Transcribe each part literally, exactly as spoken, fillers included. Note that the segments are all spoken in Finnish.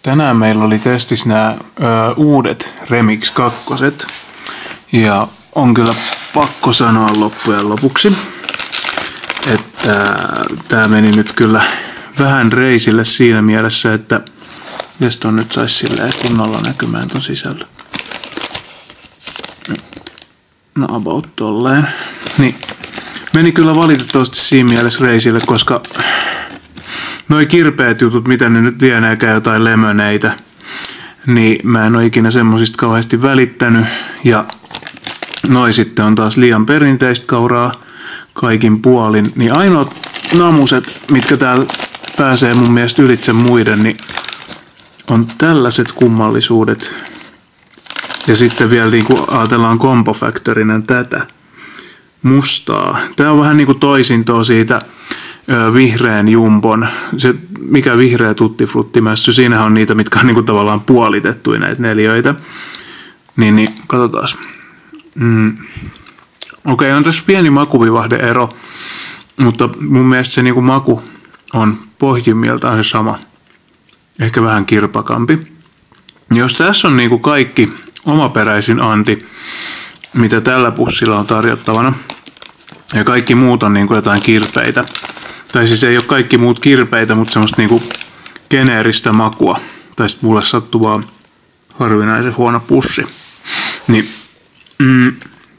Tänään meillä oli testissä nämä ö, uudet Remix kakkoset. Ja on kyllä pakko sanoa loppujen lopuksi, että tää meni nyt kyllä vähän reisille siinä mielessä, että jos ton nyt saisi silleen kunnolla näkymään ton sisällä. No about tolleen. Niin meni kyllä valitettavasti siinä mielessä reisille, koska noi kirpeät jutut, mitä ne nyt lieneekään jotain lemöneitä, niin mä en ole ikinä semmosista kauheasti välittänyt. Ja noi sitten on taas liian perinteistä kauraa kaikin puolin. Niin ainoat namuset, mitkä täällä pääsee mun mielestä ylitse muiden, niin on tällaiset kummallisuudet. Ja sitten vielä niinku ajatellaan Combo Factorinen tätä mustaa. Tää on vähän niinku toisintoa siitä ö, vihreän jumbon. Se, mikä vihreä tuttifruttimässy, siinähän on niitä, mitkä on niinku tavallaan puolitettuja näitä neljöitä. Niin, niin katsotaan. Mm. Okei, okay, on tässä pieni makuvivahde-ero, mutta mun mielestä se niinku maku on pohjimmiltaan se sama. Ehkä vähän kirpakampi. Jos tässä on niinku kaikki omaperäisin anti, mitä tällä pussilla on tarjottavana, ja kaikki muut on niinku jotain kirpeitä, tai siis ei ole kaikki muut kirpeitä, mutta semmoista niinku geneeristä makua, tai sitten mulle sattuvaa harvinaisen huono pussi, niin mm,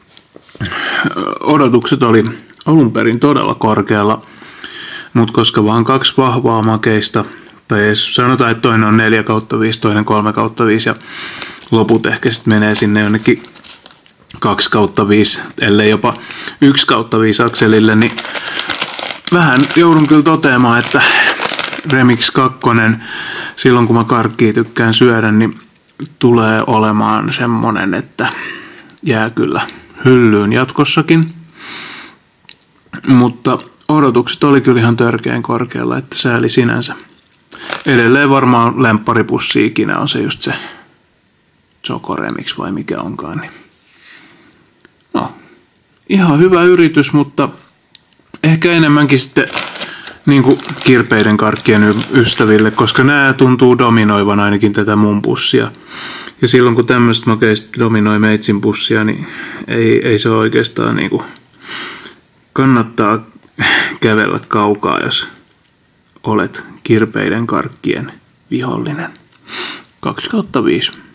odotukset oli alun perin todella korkealla, mutta koska vaan kaksi vahvaa makeista, tai edes sanotaan, että toinen on neljä kautta viisi, toinen kolme kautta viisi ja loput ehkä sitten menee sinne jonnekin kaksi kautta viisi, ellei jopa yksi kautta viisi akselille, niin vähän joudun kyllä toteamaan, että Remix kaksi, silloin kun mä karkkia tykkään syödä, niin tulee olemaan semmonen, että jää kyllä hyllyyn jatkossakin. Mutta odotukset oli kyllä ihan törkeän korkealla, että sääli sinänsä. Edelleen varmaan lempparipussi ikinä on se just se Choco Remix vai mikä onkaan. Niin. No, ihan hyvä yritys, mutta ehkä enemmänkin sitten niin kuin kirpeiden karkkien ystäville, koska nämä tuntuu dominoivan ainakin tätä mun pussia. Ja silloin kun tämmöistä makeista dominoi meitsin pussia, niin ei, ei se oikeastaan niin kuin kannattaa kävellä kaukaa, jos olet kirpeiden karkkien vihollinen. kaksi kautta viisi.